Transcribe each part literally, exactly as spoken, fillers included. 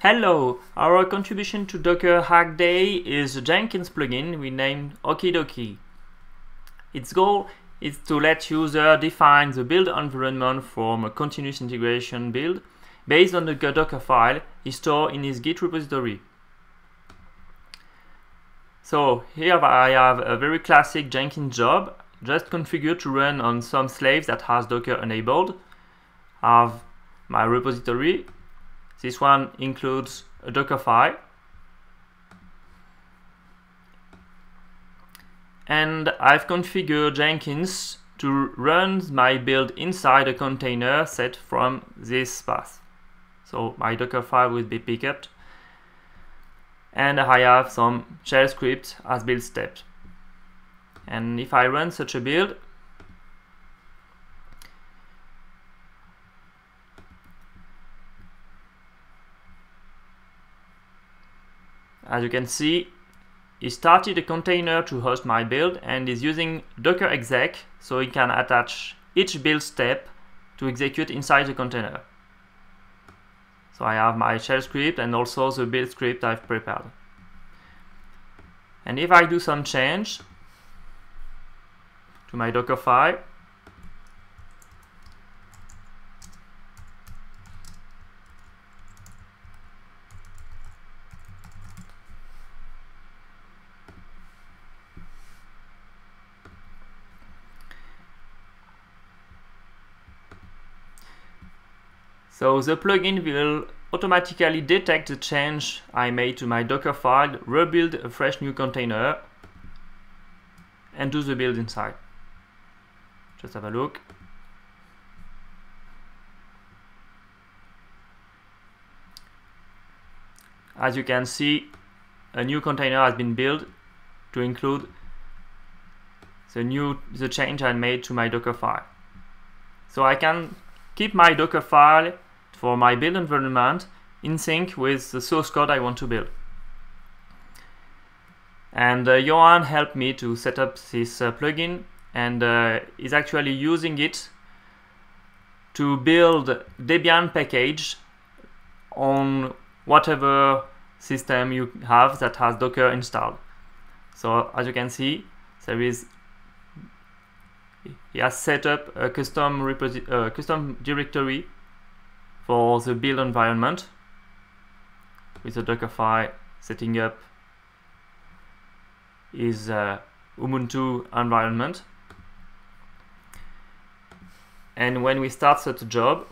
Hello! Our contribution to Docker Hack Day is a Jenkins plugin we named Okidoki. Its goal is to let users define the build environment from a continuous integration build based on the Docker file is stored in his Git repository. So here I have a very classic Jenkins job, just configured to run on some slaves that has Docker enabled. I have my repository. This one includes a Docker file. And I've configured Jenkins to run my build inside a container set from this path. So my Docker file will be picked up. And I have some shell scripts as build steps. And if I run such a build, as you can see, it started a container to host my build and is using Docker exec so it can attach each build step to execute inside the container. So I have my shell script and also the build script I've prepared. And if I do some change to my Docker file, so the plugin will automatically detect the change I made to my Docker file, rebuild a fresh new container, and do the build inside. Just have a look. As you can see, a new container has been built to include the new the change I made to my Docker file. So I can keep my Docker file for my build environment in sync with the source code I want to build. And uh, Johan helped me to set up this uh, plugin and uh, is actually using it to build Debian package on whatever system you have that has Docker installed. So as you can see, there is he has set up a custom reposi uh, custom directory for the build environment with a Docker file setting up his uh, Ubuntu environment. And when we start such a job,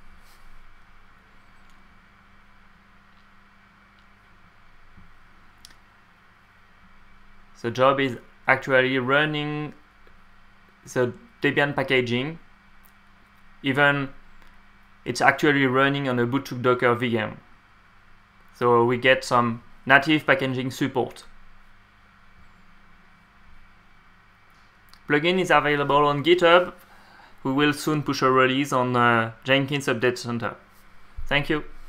the job is actually running the Debian packaging, even it's actually running on a bootstrap Docker V M. So we get some native packaging support. Plugin is available on GitHub. We will soon push a release on uh, Jenkins Update Center. Thank you.